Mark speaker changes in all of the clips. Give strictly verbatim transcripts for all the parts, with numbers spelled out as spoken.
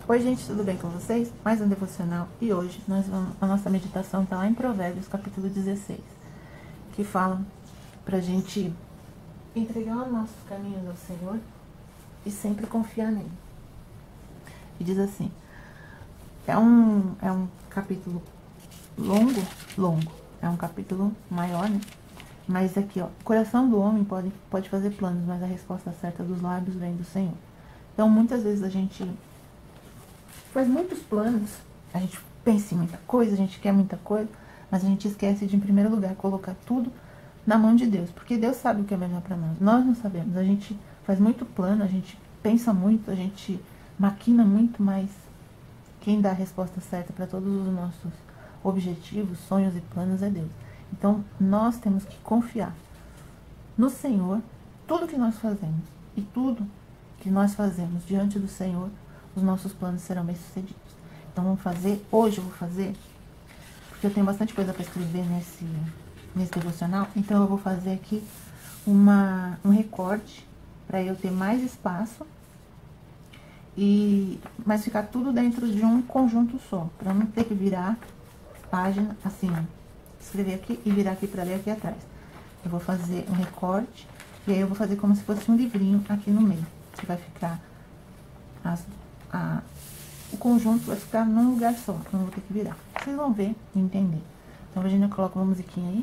Speaker 1: Oi gente, tudo bem com vocês? Mais um devocional e hoje nós vamos, a nossa meditação está lá em Provérbios capítulo dezesseis, que fala pra gente entregar os nossos caminhos ao Senhor e sempre confiar nele. E diz assim, é um, é um capítulo longo, longo, é um capítulo maior, né? Mas aqui, ó, o coração do homem pode, pode fazer planos, mas a resposta certa dos lábios vem do Senhor. Então muitas vezes a gente faz muitos planos, a gente pensa em muita coisa, a gente quer muita coisa, mas a gente esquece de, em primeiro lugar, colocar tudo na mão de Deus, porque Deus sabe o que é melhor para nós, nós não sabemos. A gente faz muito plano, a gente pensa muito, a gente maquina muito, mas quem dá a resposta certa para todos os nossos objetivos, sonhos e planos é Deus. Então, nós temos que confiar no Senhor, tudo que nós fazemos, e tudo que nós fazemos diante do Senhor, os nossos planos serão bem-sucedidos. Então vamos fazer, hoje eu vou fazer, porque eu tenho bastante coisa para escrever nesse, nesse devocional, então eu vou fazer aqui uma, um recorte, para eu ter mais espaço, e, mas ficar tudo dentro de um conjunto só, para não ter que virar página, assim, ó, escrever aqui e virar aqui para ler aqui atrás. Eu vou fazer um recorte, e aí eu vou fazer como se fosse um livrinho aqui no meio, que vai ficar as A, o conjunto vai ficar num lugar só, não vou ter que virar. Vocês vão ver e entender. Então, a Virginia coloca uma musiquinha aí.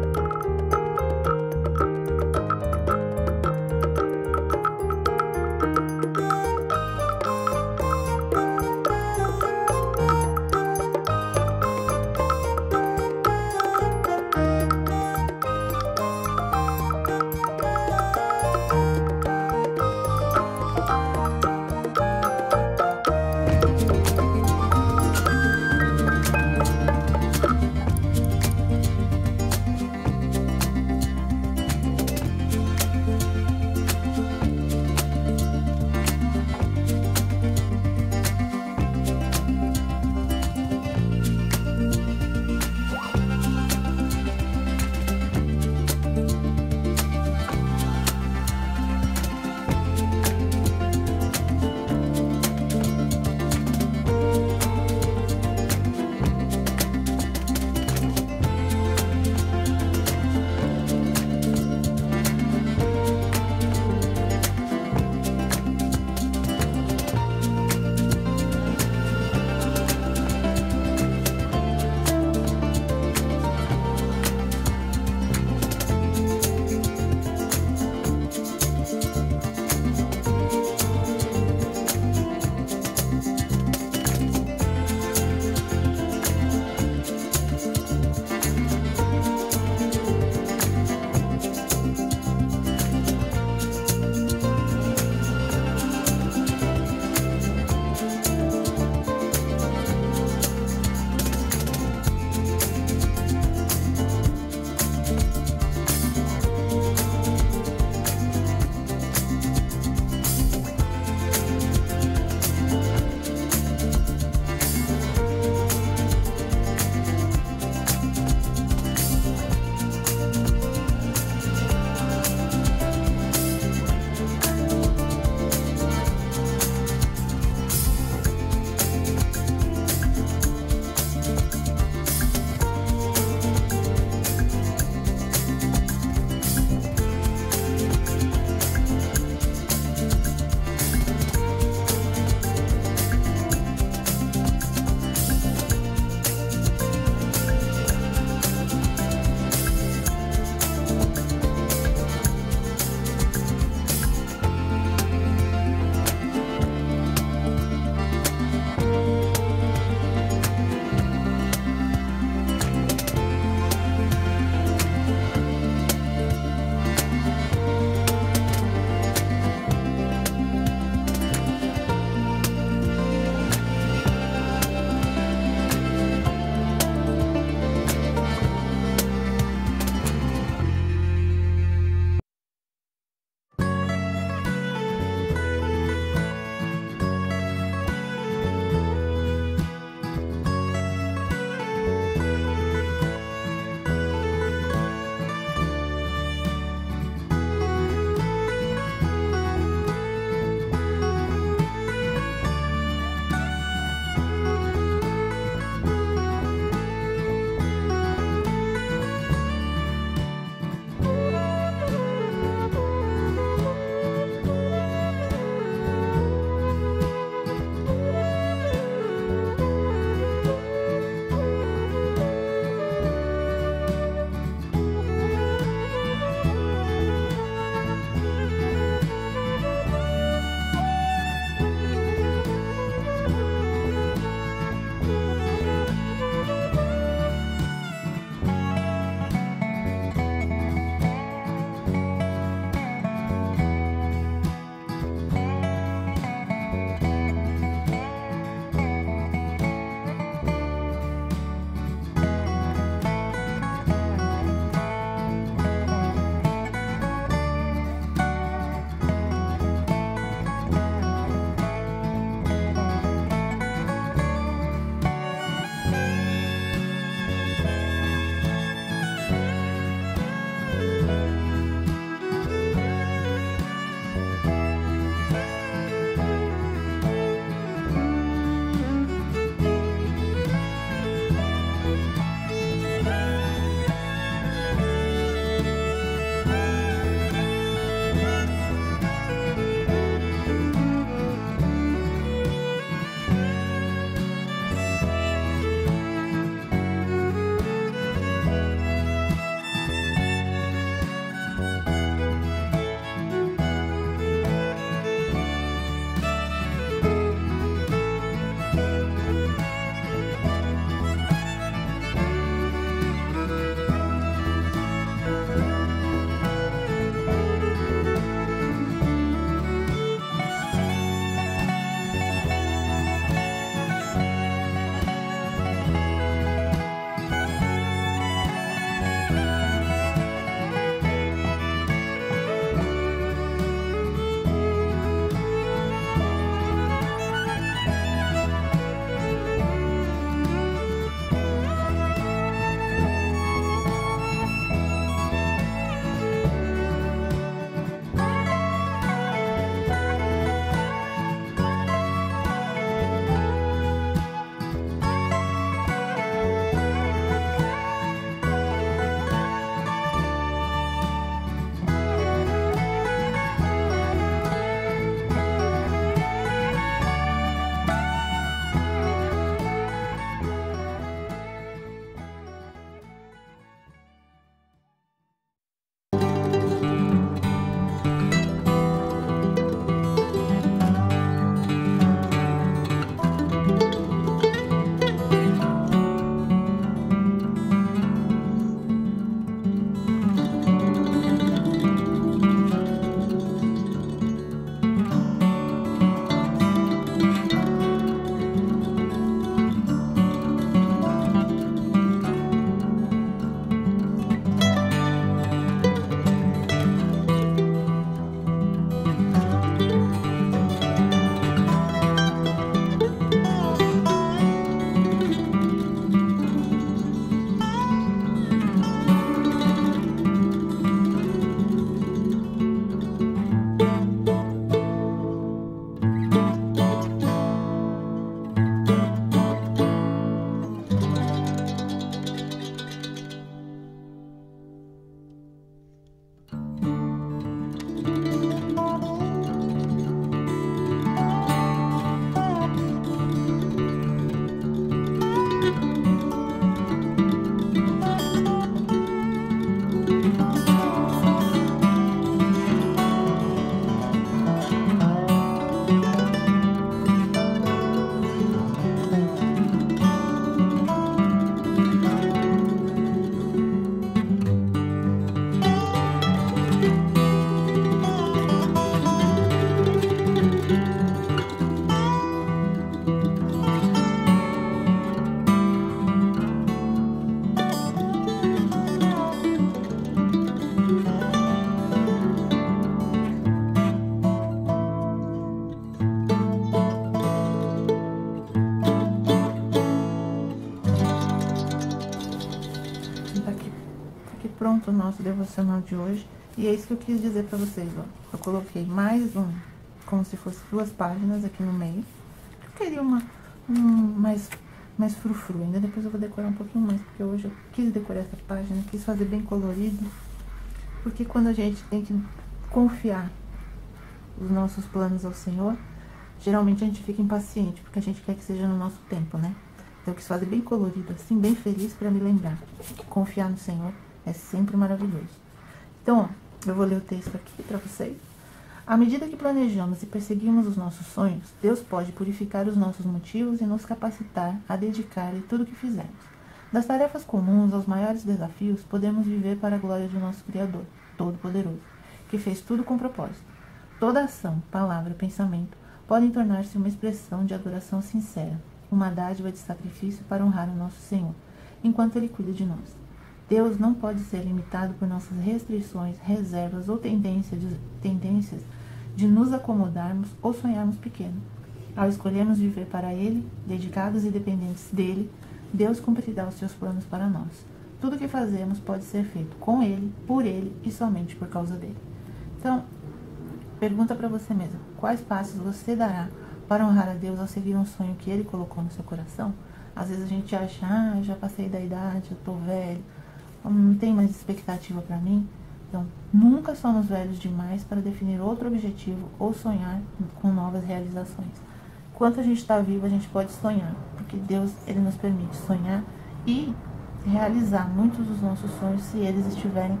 Speaker 1: pronto o nosso devocional de hoje. E é isso que eu quis dizer para vocês, ó. Eu coloquei mais um, como se fosse duas páginas aqui no meio. Eu queria uma, um mais, mais frufru, ainda depois eu vou decorar um pouquinho mais, porque hoje eu quis decorar essa página, quis fazer bem colorido. Porque quando a gente tem que confiar os nossos planos ao Senhor, geralmente a gente fica impaciente, porque a gente quer que seja no nosso tempo, né? Então eu quis fazer bem colorido, assim, bem feliz, para me lembrar que confiar no Senhor é sempre maravilhoso. Então, ó, eu vou ler o texto aqui para vocês. À medida que planejamos e perseguimos os nossos sonhos, Deus pode purificar os nossos motivos e nos capacitar a dedicar-lhe tudo o que fizermos. Das tarefas comuns aos maiores desafios, podemos viver para a glória do nosso Criador, Todo-Poderoso, que fez tudo com propósito. Toda ação, palavra, pensamento podem tornar-se uma expressão de adoração sincera, uma dádiva de sacrifício para honrar o nosso Senhor, enquanto Ele cuida de nós. Deus não pode ser limitado por nossas restrições, reservas ou tendências de, tendências de nos acomodarmos ou sonharmos pequeno. Ao escolhermos viver para Ele, dedicados e dependentes dEle, Deus cumprirá os seus planos para nós. Tudo o que fazemos pode ser feito com Ele, por Ele e somente por causa dEle. Então, pergunta para você mesmo, quais passos você dará para honrar a Deus ao seguir um sonho que Ele colocou no seu coração? Às vezes a gente acha, ah, já passei da idade, eu tô velho, não tem mais expectativa para mim. Então, nunca somos velhos demais para definir outro objetivo ou sonhar com novas realizações. Enquanto a gente está vivo, a gente pode sonhar, porque Deus, Ele nos permite sonhar e realizar muitos dos nossos sonhos se eles estiverem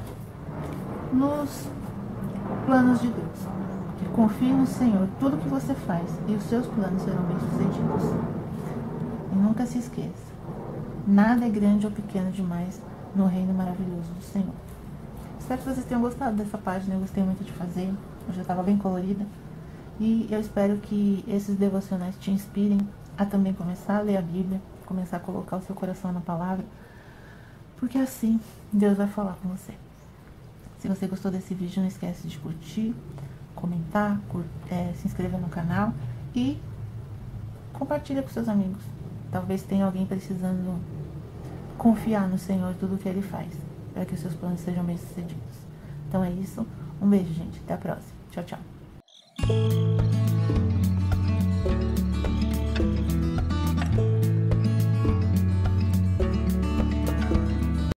Speaker 1: nos planos de Deus. Confie no Senhor, tudo que você faz e os seus planos serão bem-sucedidos. E nunca se esqueça, nada é grande ou pequeno demais no reino maravilhoso do Senhor. Espero que vocês tenham gostado dessa página, eu gostei muito de fazer, eu já estava bem colorida. E eu espero que esses devocionais te inspirem a também começar a ler a Bíblia, começar a colocar o seu coração na palavra, porque assim Deus vai falar com você. Se você gostou desse vídeo, não esquece de curtir, comentar, cur é, se inscrever no canal e compartilha com seus amigos. Talvez tenha alguém precisando confiar no Senhor tudo o que Ele faz, para que os seus planos sejam bem-sucedidos. Então é isso. Um beijo, gente. Até a próxima. Tchau, tchau.